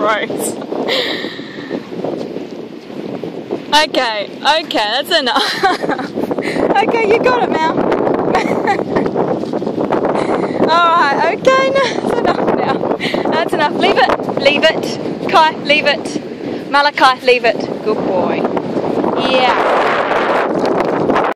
gross. Okay, that's enough. Okay, you got it, Mal. Alright, okay, no, that's enough now. That's enough. Leave it. Kai, leave it. Malakai, leave it. Good boy. Yeah.